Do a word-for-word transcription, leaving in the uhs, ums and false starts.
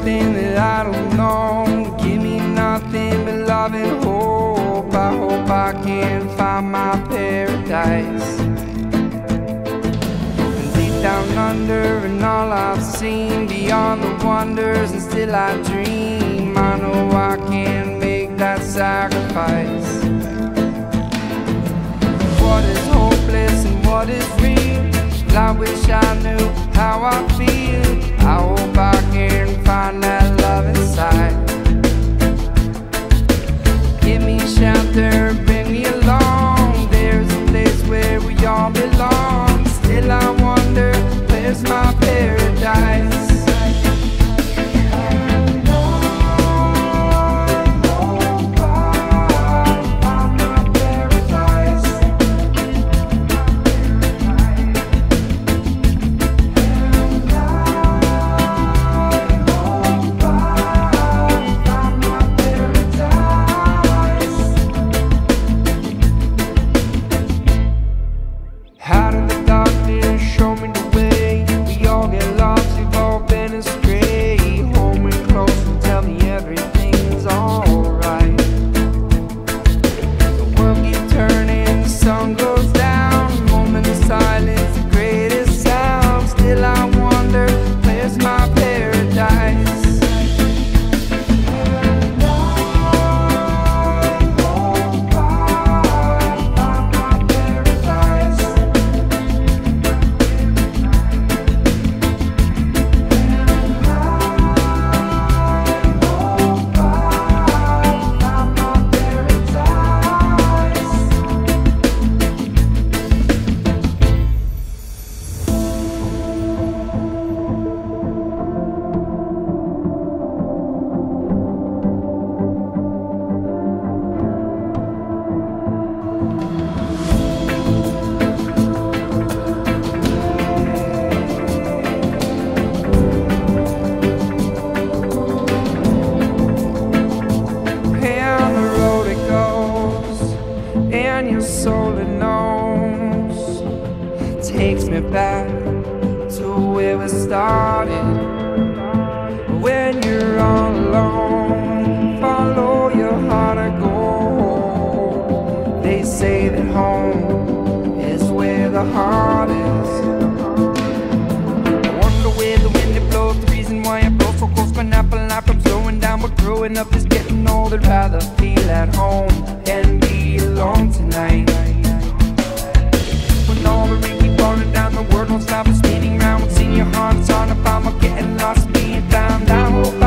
something that I don't know. Give me nothing but love and hope. I hope I can find my paradise. And deep down under, and all I've seen beyond the wonders, and still I dream. I know I can make that sacrifice. What is hopeless and what is real? I wish I knew how I feel. I hope I can find that love inside. Give me shelter, bring me along. There's a place where we all belong. Still I wonder, where's my paradise? And your soul it knows, takes me back to where we started. When you're all alone, follow your heart and go. They say that home is where the heart is. I wonder where the wind it blows, the reason why I blow so close. My apple life I'm slowing down, but growing up is getting old. I'd rather feel at home and be alone tonight. When all the rain keep falling down, the world won't stop us spinning round. What's in your heart, it's hard to find, but getting lost, being found. I hope